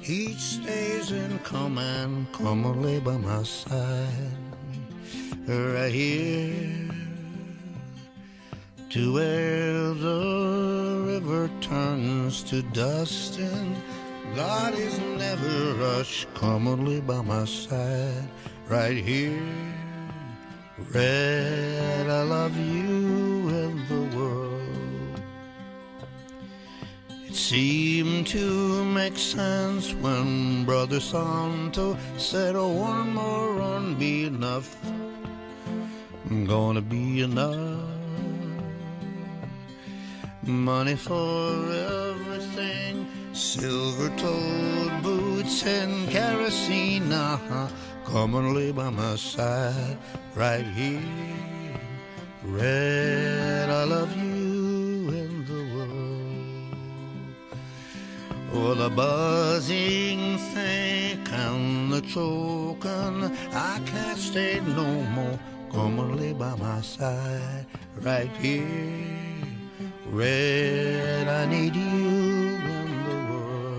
Each stays in command, come and lay by my side, right here, to where the river turns to dust, and God is never rushed, come and lay by my side, right here. Red, I love you and the world. It seemed to make sense when Brother Santo said, oh, one more run be enough, gonna be enough. Money for everything, silver-toed boots and kerosene, come and lay by my side, right here. Red, I love you and the world. Oh, the buzzing think and the choking, I can't stay no more, come and lay by my side, right here. Red, I need you in the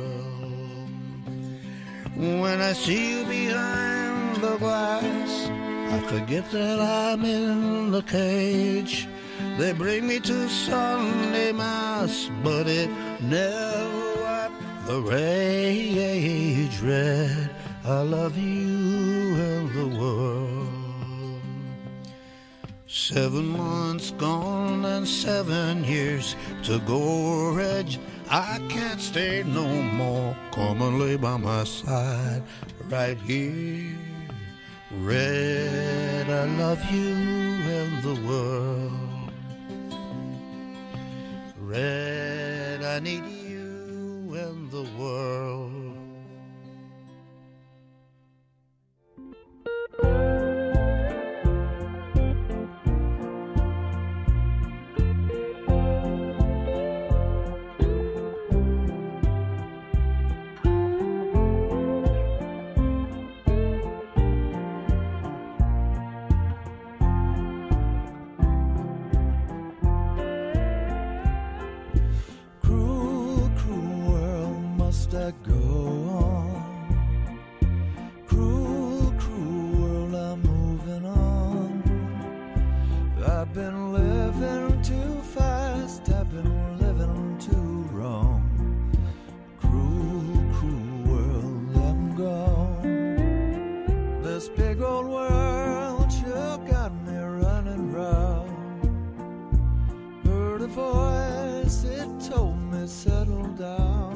world. When I see you behind the glass, I forget that I'm in the cage. They bring me to Sunday Mass, but it never wiped the rage. Red, I love you and the world. 7 months gone and 7 years to go, Reg. I can't stay no more, come and lay by my side, right here. Red, I love you and the world. Red, I need you and the world. I go on. Cruel, cruel world, I'm moving on. I've been living too fast, I've been living too wrong. Cruel, cruel world, I'm gone. This big old world sure got me running round. Heard a voice, it told me settle down.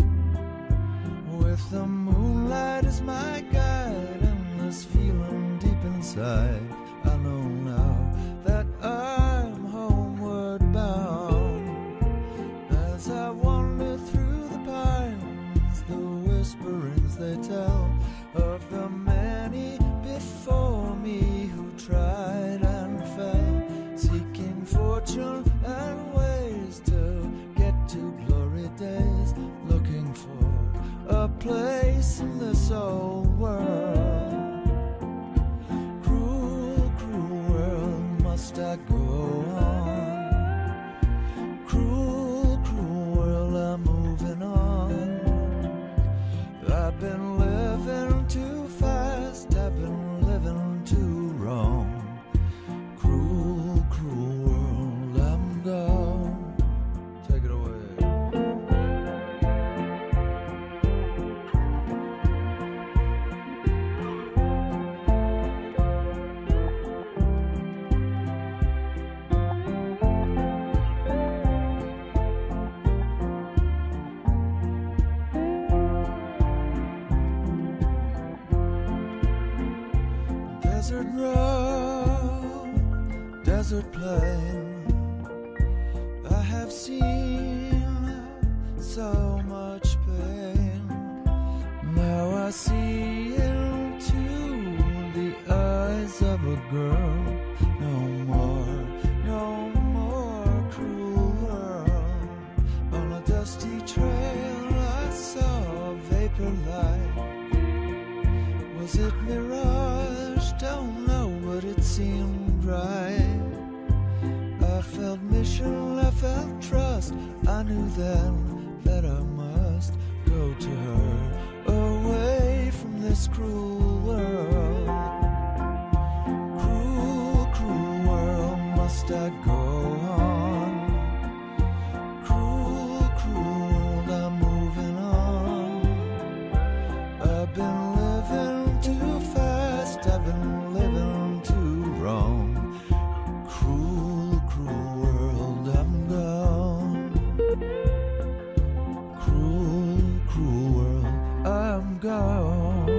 With the moonlight as my guide and this feeling deep inside, I know now that I'm homeward bound. As I wander through the pines, the whisperings they tell of the many before me who tried and fell, seeking fortune and ways to get to glory days, looking for a place in this old world. Cruel, cruel world, must I go on? Cruel, cruel world, I'm moving on. I've been living too fast, I've been living too wrong. Cruel, cruel world, I'm gone. Take it away. Desert road, desert plain, I have seen so much pain. Now I see into the eyes of a girl. No more, no more cruel world. On a dusty trail I saw a vapor light. Was it mirage? Don't know, but it seemed right. I felt mission, I felt trust. I knew then that I must go to her. this cruel world. Cruel, cruel world, must I go on? Cruel, cruel world, I'm moving on. I've been living too fast, I've been living too wrong. Cruel, cruel world, I'm gone. Cruel, cruel world, I'm gone.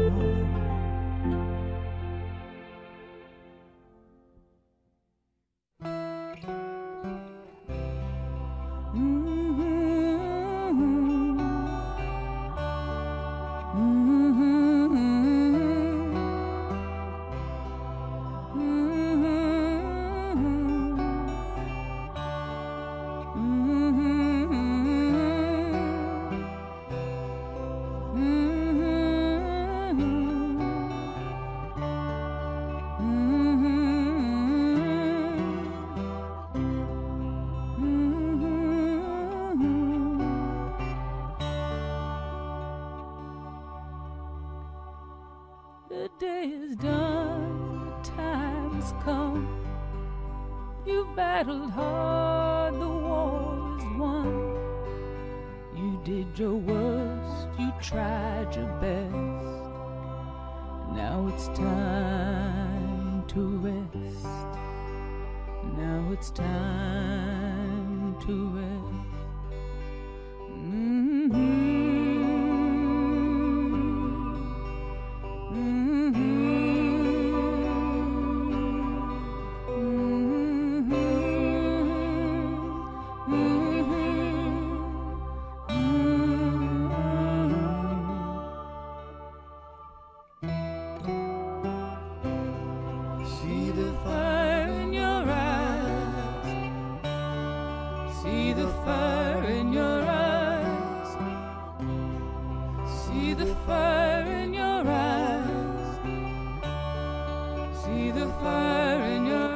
The day is done, the time has come. You battled hard, the war is won. You did your worst, you tried your best. Now it's time to rest. Now it's time to rest. See the fire in your eyes. See the fire in your eyes. See the fire in your eyes. See the fire in your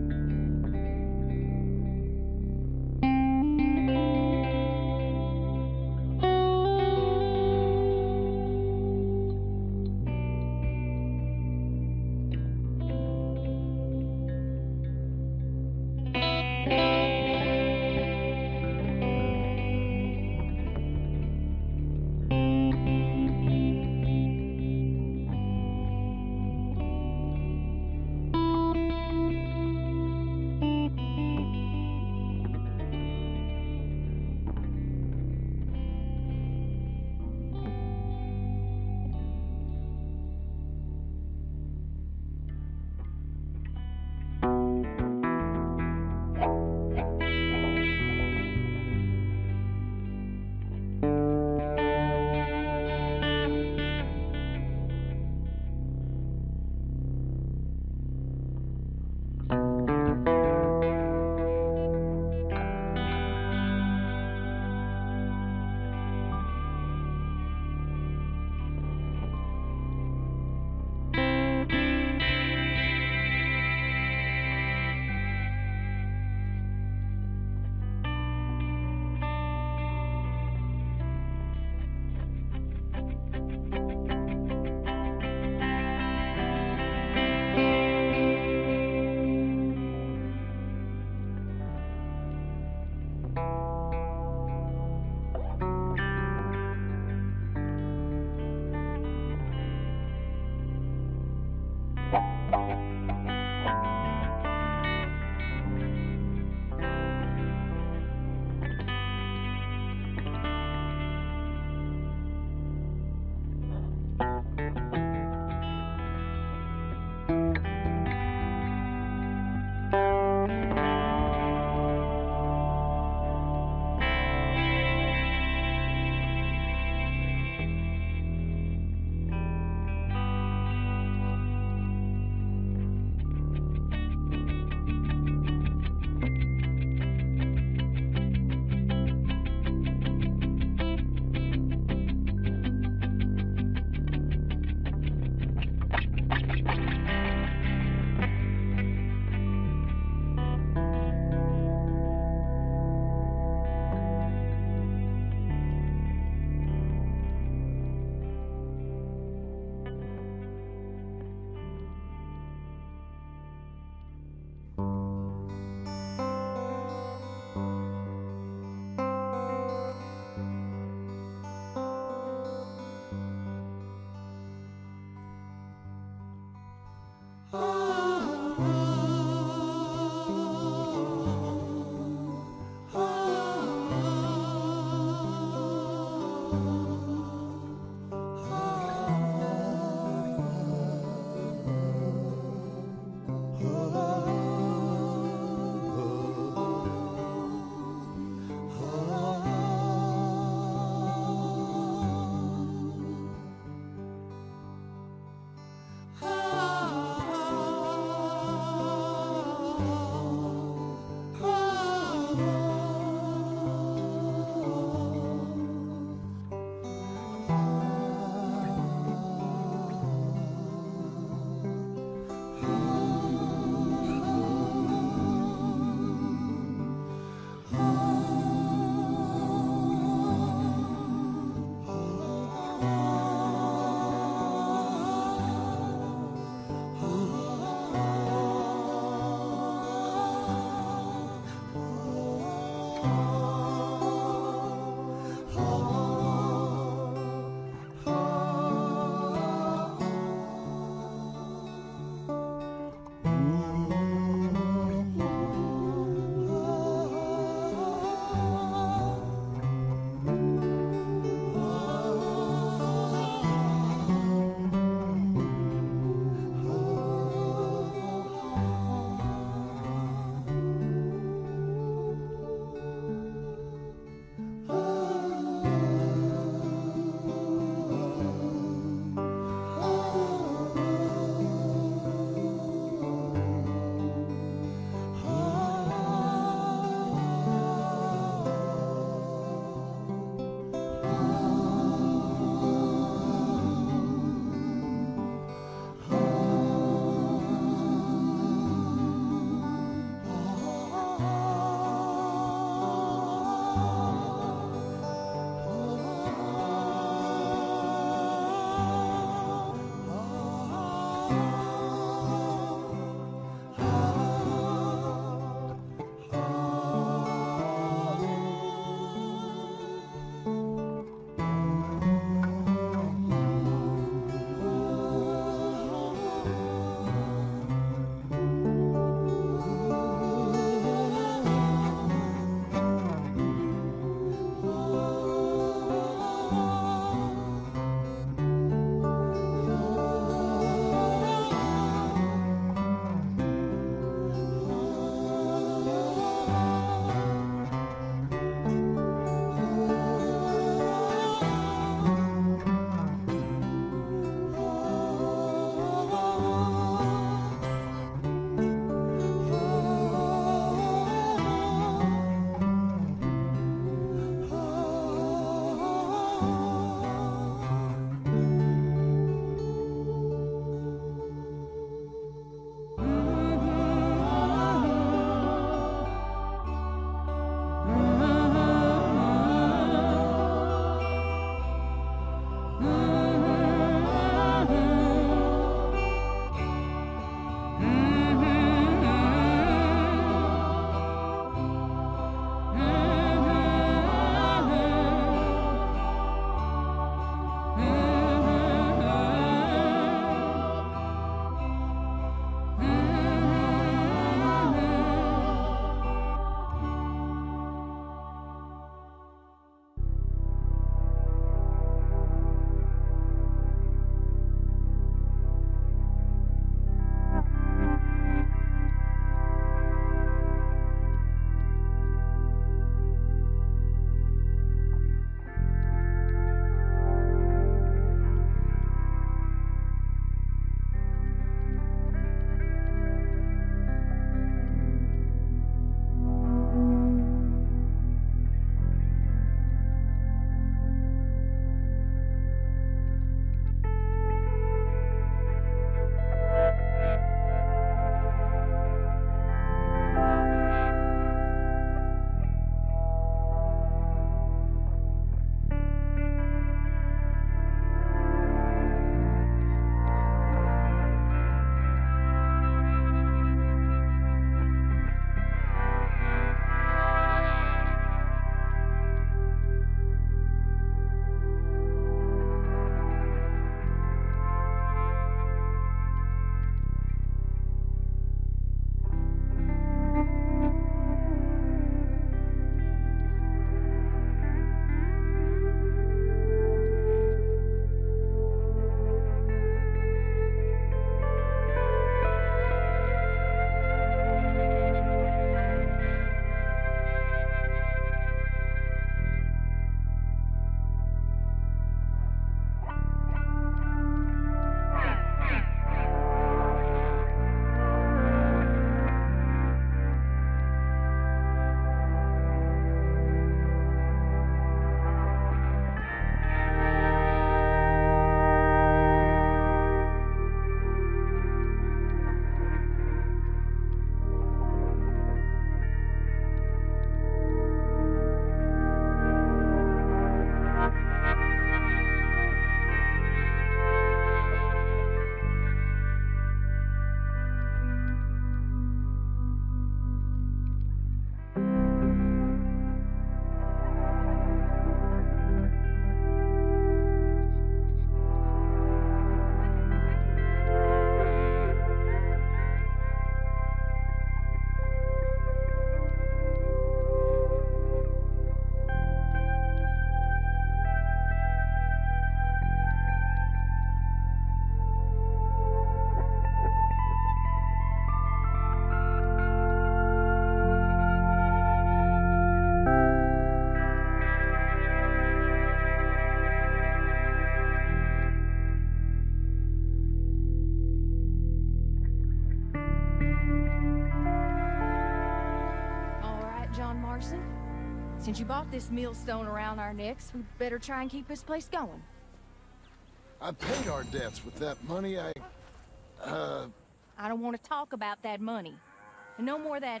Since you bought this millstone around our necks, we better try and keep this place going. I paid our debts with that money. I don't want to talk about that money. And no more of that...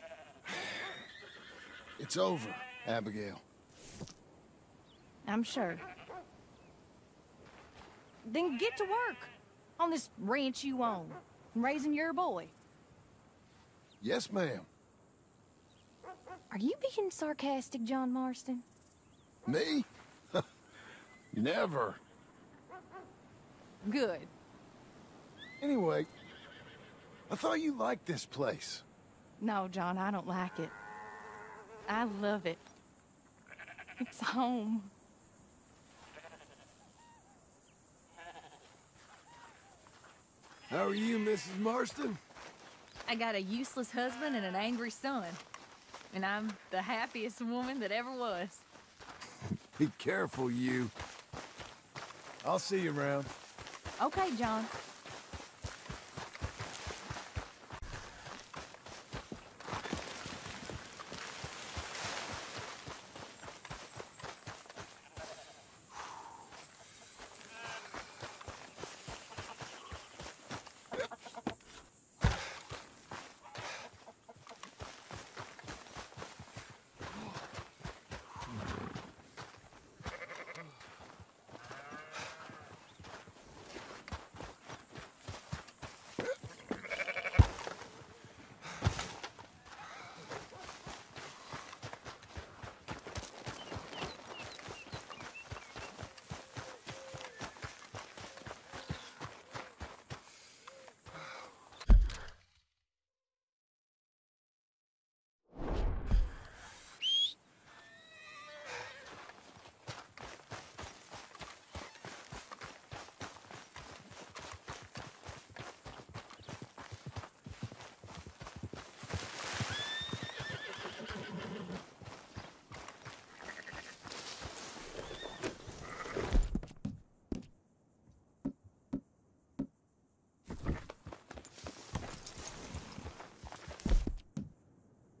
It's over, Abigail. I'm sure. Then get to work on this ranch you own, raising your boy. Yes, ma'am. Are you being sarcastic, John Marston? Me? Never. Good. Anyway, I thought you liked this place. No, John, I don't like it. I love it. It's home. How are you, Mrs. Marston? I got a useless husband and an angry son. And I'm the happiest woman that ever was. Be careful, you. I'll see you around. Okay, John.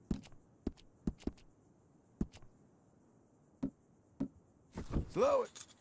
Slow it.